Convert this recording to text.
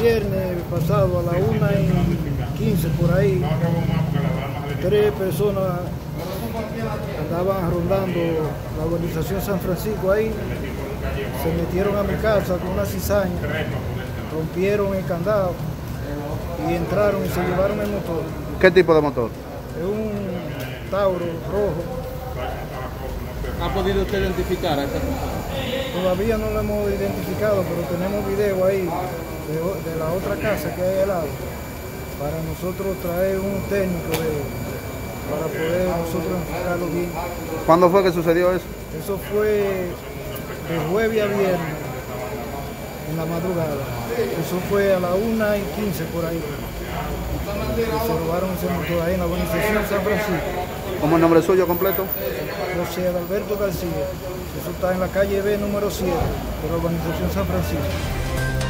viernes pasado a la 1:15 por ahí, 3 personas andaban rondando la urbanización San Francisco ahí, se metieron a mi casa con una cizaña, rompieron el candado y entraron y se llevaron el motor. ¿Qué tipo de motor? Es un Tauro rojo. ¿Ha podido usted identificar a esta persona? Todavía no lo hemos identificado, pero tenemos video ahí de la otra casa que hay al lado, para nosotros traer un técnico para poder nosotros enfocarlo bien. ¿Cuándo fue que sucedió eso? Eso fue de jueves a viernes, en la madrugada. Eso fue a la 1:15 por ahí. Que se robaron ese motor ahí en la urbanización San Francisco. ¿Cómo el nombre suyo completo? José Alberto García. Eso está en la calle B número 7 de la urbanización San Francisco.